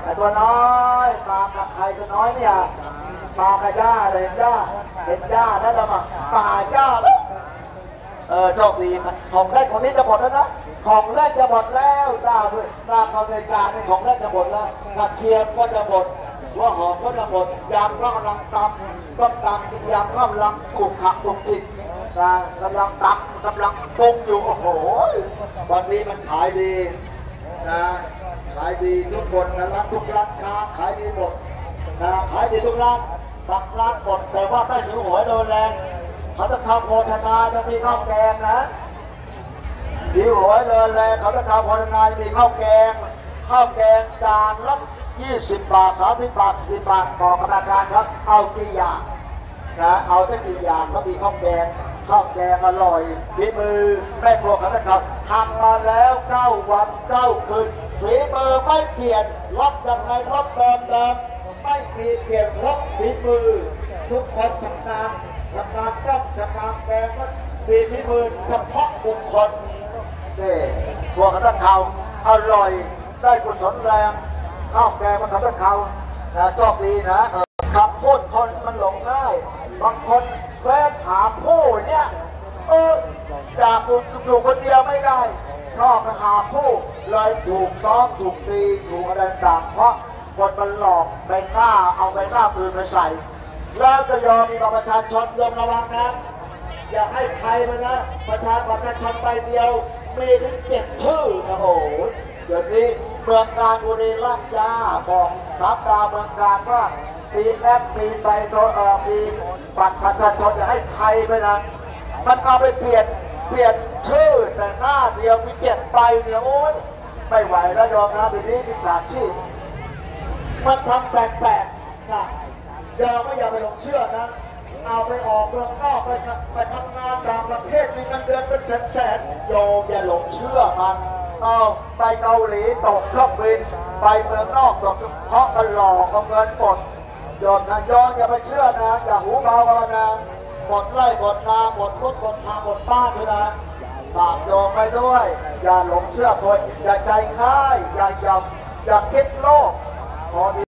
ตัวน้อยมากับใครตัวน้อยเนี่ยมากับย่าเลยย่าเป็นย่านั่นแหละมาป่าย่าโชคดีของเล่นของนี้จะหมดแล้วนะของเล่นจะหมดแล้วตาด้วยตาเขาในการในของเล่นจะหมดแล้วกระเทียมก็จะหมดหัวหอมก็จะหมดยางก็กำลังตำต้มตำยางก็กำลังถูกขักถูกติดกำลังตำกำลังปรุงอยู่โอ้โหวันนี้มันขายดีนะขายดีทุกคนนะร้านทุกร้านค้าขายดีหมดนะขายดีทุกร้านบางร้านหมดแต่ว่าถ้าหิวโหยโดนแรงเขาจะทำโภชนาจะมีข้าวแกงนะหิวโหยโดนแรงเขาจะทำโภชนาจะมีข้าวแกงจานละ20 บาท30 บาท40 บาทบอกกรรมการครับเอากี่อย่างนะเอาตั้งกี่อย่างก็มีข้าวแกงอร่อยฝีมือแม่ครัวเขานะครับทำมาแล้ว9 วัน 9 คืนฝีมือไม่เปลี่ยนรับยังไงรับเดิมไม่มีเปลี่ยนรับฝีมือทุกคนทำงานต้มทำงานแกงก็มีฝีมือเฉพาะบุคคลนี่ครัวเขาเขาอร่อยได้กุศลแรงข้าวแกงมันเขาเขาชอบดีนะคำพูดคนมันหลงง่ายบางคนแฟนหาผู้เนี่ยอยากอยู่คนเดียวไม่ได้ชอบหาผู้เลยถูกซ้อมถูกตีถูกอะไรต่างเพราะคนมันหลอกใบหน้าเอาใบหน้าปืนไปใส่แล้วจะยอมมีประชาชนยอมระวังนะอย่าให้ใครมานะประชาชนใบเดียวมีถึง7 ชื่อนะโอ้เดี๋ยวนี้เมืองการบุรีราชยาบอก3 ดาวเมืองการว่าปีแรกปีไปปีบัตรประชาชนจะให้ใครไปนะมันเอาไปเปลี่ยนชื่อแต่หน้าเดียวมี7 ใบเนี่ยโอ้ยไม่ไหวแล้วยอมนะปีนี้มีฉากที่มันทำแปลกๆนะอย่าไปหลงเชื่อนะเอาไปออกเมืองนอกไปทำงานต่างประเทศมีเงินเดือนเป็นแสนโยมอย่าหลงเชื่อมันไปเกาหลีตกเครื่องบินไปเมืองนอกตกเพราะมันหลอกเอาเงินหมดโยมนะอย่าไปเชื่อนะอย่าหูเบานะหมดไร่หมดนาหมดรถหมดทางหมดบ้านด้วยนะฝากโยมไปด้วยอย่าหลงเชื่อคนอย่าใจง่ายอย่าคิดโลภ